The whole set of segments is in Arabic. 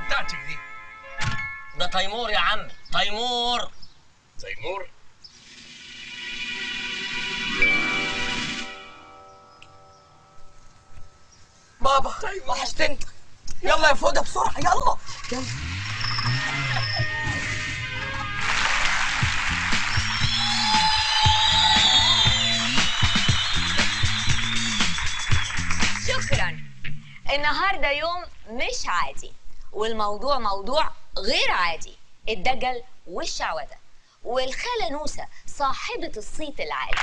بتاعتك دي؟ ده تيمور يا عم، تيمور. تيمور؟ بابا وحشتني. يلا يا فوده بسرعه، يلا يلا. شكرا. النهارده يوم مش عادي، والموضوع موضوع غير عادي، الدجل والشعوذه والخاله نوسه صاحبه الصيت العالي.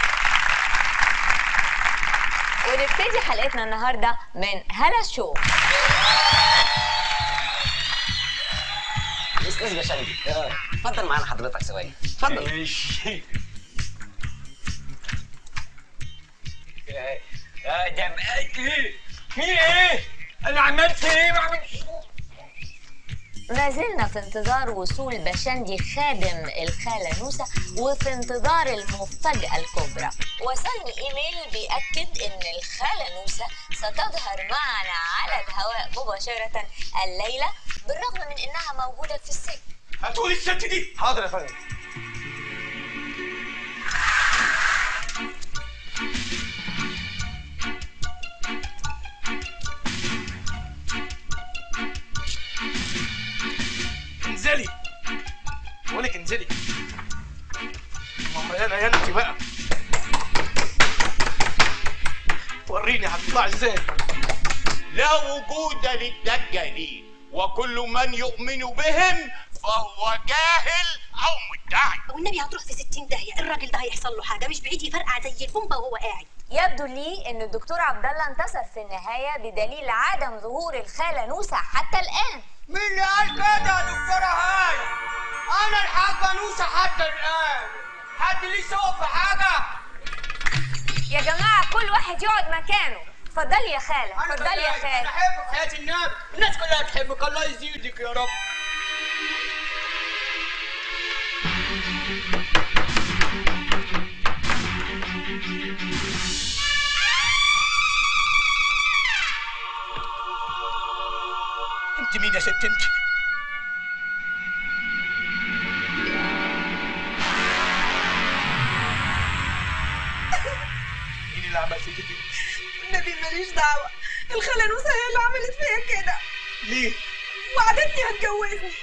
ونبتدي حلقتنا النهارده من هلا شو. استاذ بشندي، اتفضل معانا حضرتك ثواني. اتفضل. ماشي. ده بقى ايه؟ في ايه؟ انا عملت ايه؟ ما عملتش. ما زلنا في انتظار وصول بشندي خادم الخالة نوسة، وفي انتظار المفاجأة الكبرى. وصلني ايميل بيأكد ان الخالة نوسة ستظهر معنا على الهواء مباشرة الليلة، بالرغم من انها موجودة في السجن. هتقولي الست دي؟ حاضر يا فندم. انزلي. بقولك انزلي. ماما يانا انت بقى. وريني هتطلع ازاي. لا وجود للدجالين، وكل من يؤمن بهم فهو جاهل او مدعي. والنبي هتروح في 60 داهيه، الراجل ده هيحصل له حاجه، مش بعيد يفرقع زي البومبا وهو قاعد. يبدو لي ان الدكتور عبد الله انتصر في النهاية بدليل عدم ظهور الخالة نوسة حتى الآن. مين اللي قال كده يا دكتوره هاله؟ انا الحاجه نوسه حتى الان. حد ليه سوق في حاجه؟ يا جماعة كل واحد يقعد مكانه. اتفضلي يا خالة، اتفضلي يا خالة. انا احبك حياه النبي، الناس كلها تحبك، الله يزيدك يا رب. انت مين يا ست انت؟ مين اللي عمل فيك كده؟ النبي ماليش دعوه، الخاله نوسه هي اللي عملت فيا كده. ليه؟ وعدتني هتجوزني.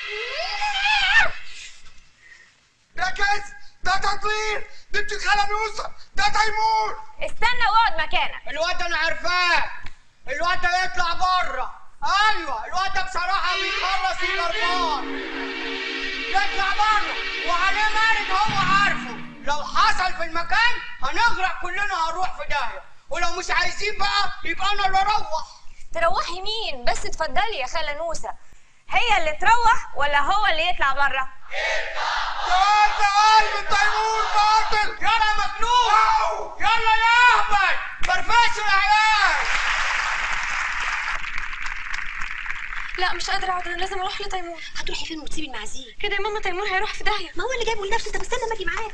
ده كذب، ده تطوير، دي بنت الخاله نوسه، ده تيمور. استنى واقعد مكانك. الواد انا عارفاه، الواد ده يطلع بره. ايوه الواد ده بصراحه بيخلص الاربان. يطلع بره وعليه مارد هو عارفه. لو حصل في المكان هنغرق كلنا، هنروح في داهيه. ولو مش عايزين بقى يبقى انا اللي اروح. تروحي مين؟ بس اتفضلي يا خالة نوسة. هي اللي تروح ولا هو اللي يطلع بره؟ ده قلب تيمور باطل. يلا يا مجنون، يلا يا اهبل، فرفشوا يا عيال. لا مش قادره اقعد، انا لازم اروح لتيمور. هتروحي فين وتسيبي المعازيم كده يا ماما؟ تيمور هيروح في داهيه. ما هو اللي جايبه لنفسه، انت بستنى ما اجي معاك.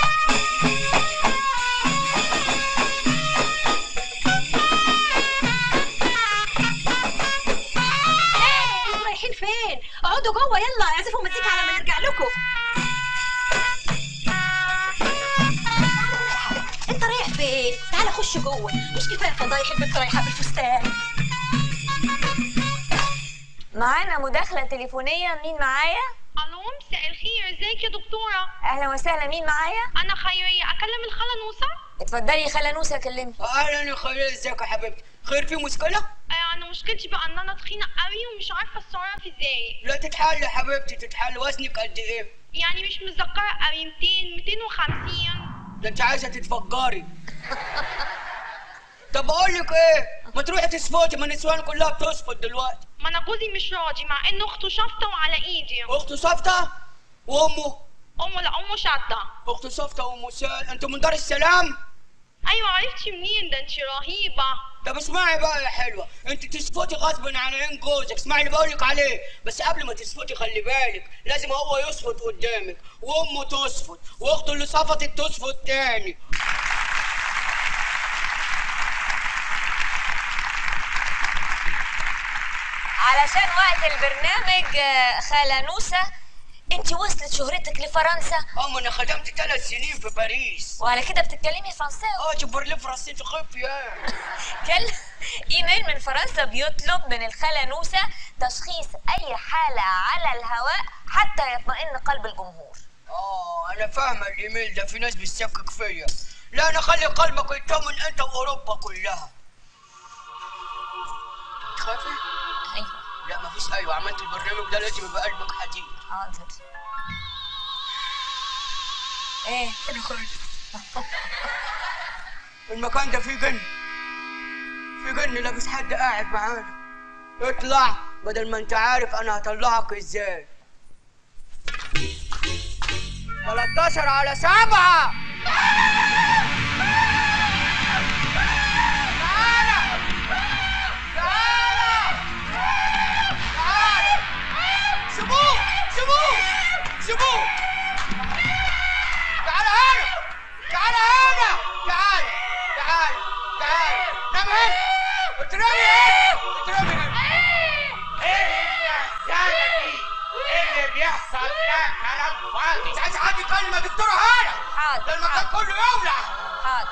انتوا رايحين فين؟ اقعدوا جوه، يلا اعزفوا مزيكا على ما نرجع لكم. انت رايح فين؟ تعالى خش جوه، مش كفايه فضايح البنت رايحه بالفستان. معانا مداخلة تليفونية. مين معايا؟ الو، مساء الخير، ازيك يا دكتوره؟ اهلا وسهلا، مين معايا؟ انا خيريه، اكلم الخاله نوسه؟ اتفضلي يا خالة نوسة كلمني. اهلا يا خالد، ازيك يا حبيبتي؟ خير، في مشكله؟ انا مشكلتي بقى ان انا تخينه قوي ومش عارفه اتصرف ازاي. لا تتحل يا حبيبتي، تتحل. وزنك قد ايه؟ يعني مش متذكره قوي، 200 250. ده انت عايزه تتفجري. طب اقول لك ايه، ما تروحي تصفطي، ما النسوان كلها بتصفط دلوقتي. ما انا جوزي مش راضي، مع ان اخته شافطه وعلى ايدي. اخته صفطه وامه؟ امه لا، امه شاده. اخته صفطه وامه سال. انتوا من دار السلام؟ ايوه، عرفتي منين؟ ده انت رهيبه. طب اسمعي بقى يا حلوه، انت تصفطي غصب عن عين جوزك. اسمعي اللي بقولك عليه، بس قبل ما تصفطي خلي بالك، لازم هو يصفط قدامك وامه تصفط واخته اللي صفطت تصفط تاني. علشان وقت البرنامج خالة نوسة، انت وصلت شهرتك لفرنسا. ما انا خدمت 3 سنين في باريس. وعلى كده بتتكلمي فرنساوي؟ je parle français très bien. كان ايميل من فرنسا بيطلب من الخالة نوسة تشخيص اي حالة على الهواء حتى يطمئن قلب الجمهور. انا فاهمه الايميل ده، في ناس بتشكك فيا. لا انا خلي قلبك يطمن انت واوروبا كلها. تخافي؟ ايوه. لا مفيش ايوه، عملت البرنامج ده لازم يبقى قلبك حديد. حاضر. ايه؟ انا خايف. المكان ده فيه جن، في جن لابس حد قاعد معانا. اطلع بدل ما انت عارف انا هطلعك ازاي. 13/7. سيبوه. تعال هنا. نام هنا. اترمي هنا. ايه النهزانة دي؟ ايه اللي بيحصل ده؟ كلام فاضي. مش عايز حد يكلم يا دكتورة هنا. حاضر. ده المكان كله يولع. حاضر.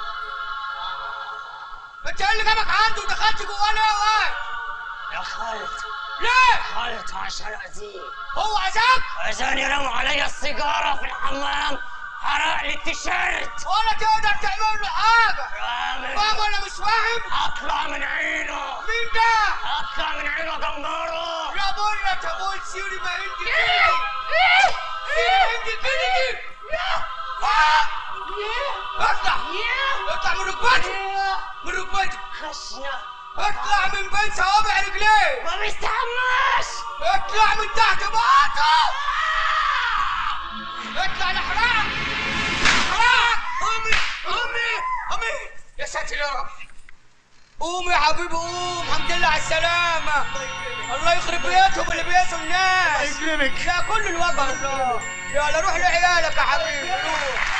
انت ايه اللي جابك عنده ودخلت جواه ليه يا خالد. ليه؟ خالد عشان أذيك. هو عزاك؟ عشان يرموا علي السيجارة في الحمام، حرق لي التيشيرت. ولا تقدر تعمل له حاجة. رامي. فاهم ولا مش فاهم؟ اطلع من عينه. مين ده؟ اطلع من عينه جمبره. يا بولا تقول سيري ما عندي كده. سيري ما عندي كده. اطلع من ركبتي. خشنا. اطلع من بين صوابع رجليه. ما بيستحماش. اطلع من تحت باطه. اطلع لحرام. امي يا ساتر يا رب. قوم يا حبيبي قوم. الحمد لله على السلامة. الله يخرب بيتهم اللي بيأذوا الناس. يكرمك. لا كل الوجع الله. يلا روح لعيالك يا حبيبي روح.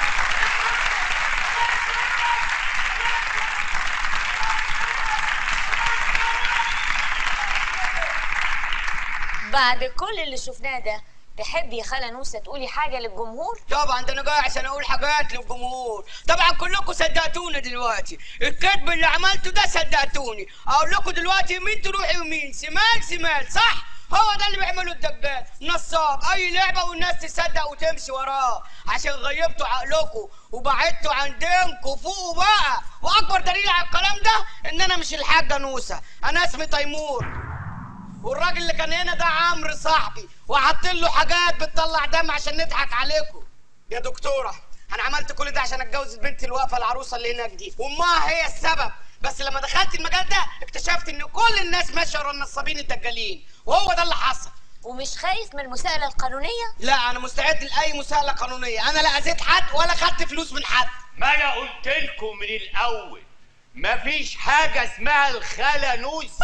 بعد كل اللي شفناه ده تحبي يا خالة نوسة تقولي حاجة للجمهور؟ طبعا ده انا جاي عشان اقول حاجات للجمهور. طبعا كلكم صدقتوني دلوقتي، الكذب اللي عملته ده صدقتوني. اقول لكم دلوقتي يمين تروح يمين، شمال صح؟ هو ده اللي بيعمله الدجال، نصاب اي لعبه والناس تصدق وتمشي وراه، عشان غيبتوا عقلكم وبعدتوا عن دينكم. فوقوا بقى. واكبر دليل على الكلام ده ان انا مش الحاجه نوسه، انا اسمي تيمور. والراجل اللي كان هنا ده عمرو صاحبي، وحاطين له حاجات بتطلع دم عشان نضحك عليكم. يا دكتوره انا عملت كل ده عشان اتجوز البنت اللي واقفه العروسه اللي هناك دي، وامها هي السبب. بس لما دخلت المجال ده اكتشفت ان كل الناس ماشيه ورا النصابين الدجالين، وهو ده اللي حصل. ومش خايف من المساءلة القانونية؟ لا انا مستعد لاي مساءله قانونيه. انا لا اذيت حد ولا خدت فلوس من حد. ما انا قلت لكم من الاول مفيش حاجة اسمها الخالة نوسة.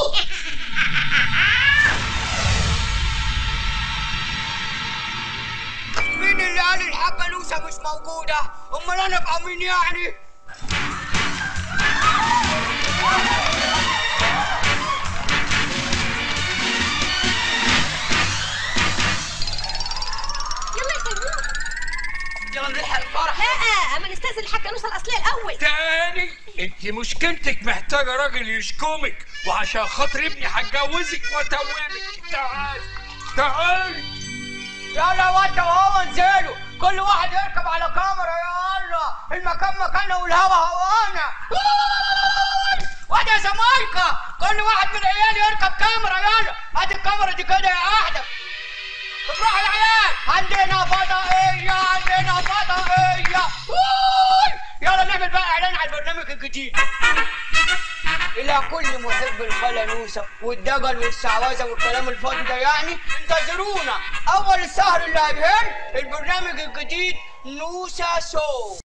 مين اللي قال الحاجة نوسة مش موجودة؟ امال انا ابقى مين يعني؟ يلا يا تيمور. يلا نلحق الفرح. لا اما نستأذن الحاجة نوسة الأصلية الأول. تاني انت مشكلتك محتاجة راجل يشكمك، وعشان خاطر ابني هتجوزك واتوبك. تعالي يلا وانت وهو انزلوا، كل واحد يركب على كاميرا. يلا المكان مكاننا والهوا هوانا. واد يا زمايكا كل واحد من العيال يركب كاميرا. يلا هات الكاميرا دي كده يا احمد. افرحوا يا عيال، عندنا فضائية. يلا نعمل بقى اعلان على البرنامج الجديد. إلى كل محب الخالة نوسة والدجل والشعوذة والكلام الفاضي ده يعني، انتظرونا أول الشهر اللي هيهن البرنامج الجديد نوسة شو.